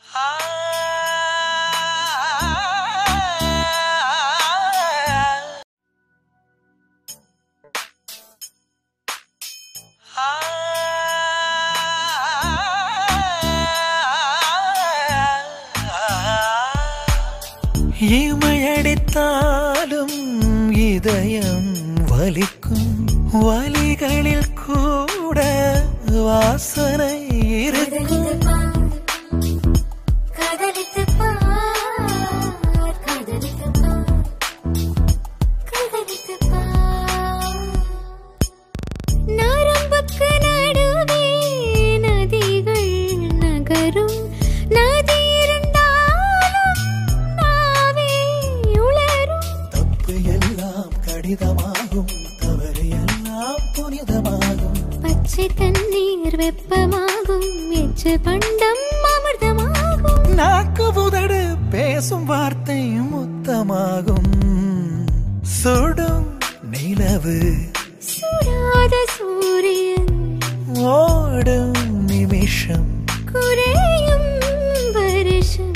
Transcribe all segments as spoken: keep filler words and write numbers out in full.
இமையடித்தாலும் இதயம் வலிக்கும் வலிகளில் கூட வாசனை இருக்கும். நரம்புக்கு நடுவே நதிகள் நகரும் நதி இருந்தாலும் நாவே உளரும். தப்பு எல்லாம் கடிதமாகும் தவறு எல்லாம் புனிதமாகும். பச்சை தண்ணீர் வெப்பமாகும் எச்சு பண்டம் அமிர்தமாகும். நாக்கு உதடு பேசும் வார்த்தை முத்தமாகும். சுடும் நிலவு சுடாத சூரியன் ஓடும் நிமிஷம் குறையும் வருஷம்.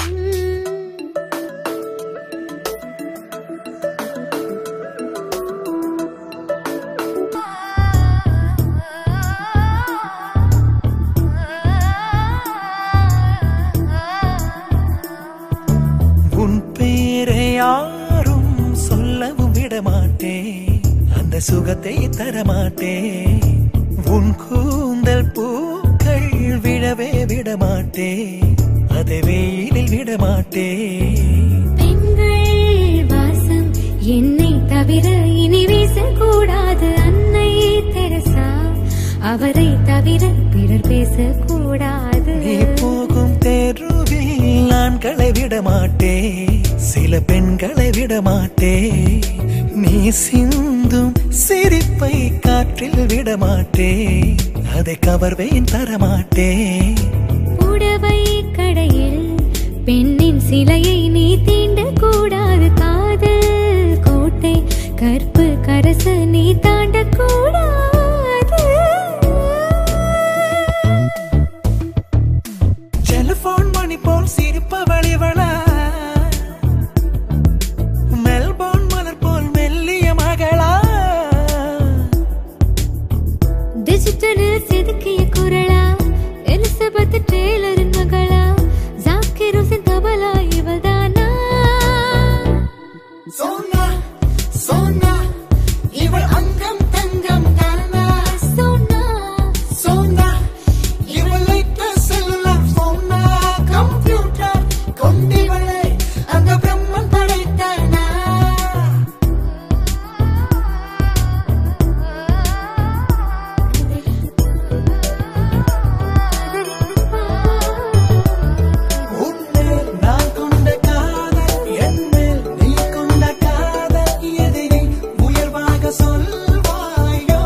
உன் பேரை யாரும் சொல்லவும் விடமாட்டேன், அந்த சுகத்தை தரமாட்டேன். உன் கூந்தல் பூக்கள் விழவே விடமாட்டேன், அதை வெயிலில் விடமாட்டேன். பெண்கள் வாசம் என்னை தவிர இனி வீசக்கூடாது. அன்னை தெரசா அவரை தவிர பிறர் பேசக்கூடாது. நீ போகும் தெருவில் ஆண்களை விடமாட்டேன், சில பெண்களை விடமாட்டேன். நீ சிந்தும் சிரிப்பை காற்றில் விடமாட்டேன், அதை கவர்வேன் தரமாட்டேன். புடவை கடையில் பெண்ணின் சிலையை நீ தீண்டக் கூடாது. காதல் கோட்டை கற்பு கரச நீ தாண்டக் கூடாது. டெலிபோன் மணி போல் சிரிப்பவளிவளா, மெல்போன் மலர் போல் மெல்லிய மகளா. டிஜிட்டலில் செதுக்கிய குரலா, எலிசபெத் டெய்லரின் மகளா, ஜாக்கிர் ஹுசைன் தபலா இவள்தானா? சோனா சோனா இவள் அங்கம் தங்கம் தானா? சோனா சோனா இவள் லேட்டஸ்ட் செல்லுலார் போனா, கம்ப்யூட்டர் கொண்டிவளே அந்த பிரம்மன் படைத்தானா? உன்மேல் நான் கொண்ட காதல், என்மேல் நீ கொண்ட காதல், எதை நீ உயர்வாக சொல்வாயோ?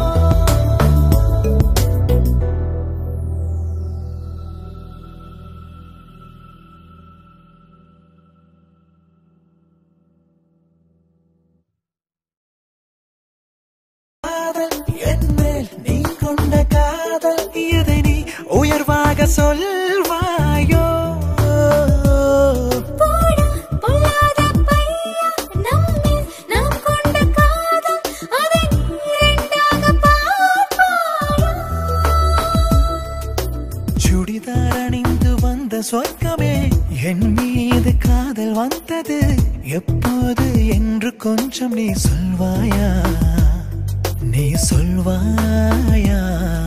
காதல் என்மேல் நீ கொண்ட காதல், எதை நீ உயர்வாக சொல்வாயோ? போடா பொல்லாத பையா, நம்மில் நாம் கொண்ட காதல் அதை நீ இரண்டாக பார்ப்பாயா? சுடிதார் அணிந்து வந்த சொர்க்கமே, என் மீது காதல் வந்தது எப்போது என்று கொஞ்சம் நீ சொல்வாயா? நீ சொல்வாயா?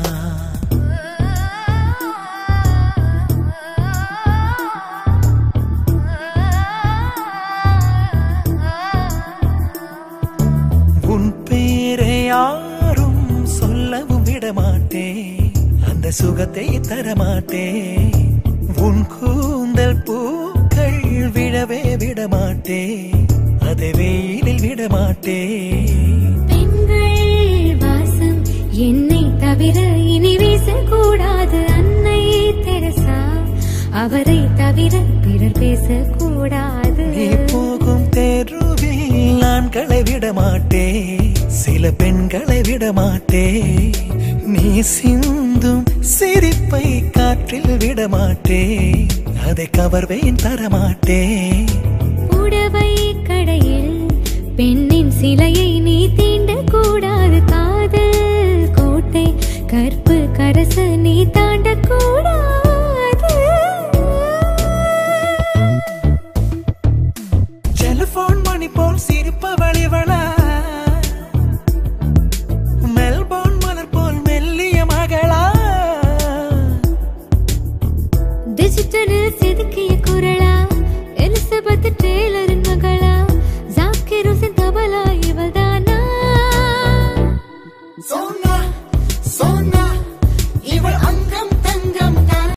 உன் பேரை யாரும் சொல்லவும் விடமாட்டேன், அந்த சுகத்தை தரமாட்டேன். உன் கூந்தல் பூக்கள் விழவே விடமாட்டேன், அதை வெயிலில் விடமாட்டேன். பெண்கள் வாசம் என்னை தவிர இனி வீசக்கூடாது. அன்னை தெரசா அவரை தவிர பிறர் பேசக்கூடாது. நீ போகும் தெருவில் ஆண்களை விடமாட்டேன், சில பெண்களை விடமாட்டேன். நீ சிந்தும் சிரிப்பை காற்றில் விடமாட்டேன், அதை கவர்வேன் தரமாட்டேன். புடவை கடையில் பெண்ணின் சிலையை நீ தீண்ட கூடாது. காதல் கோட்டை கற்பு கரசு நீ தாண்ட கூடாது. டெலிபோன் மணி போல் சிரிப்பவள்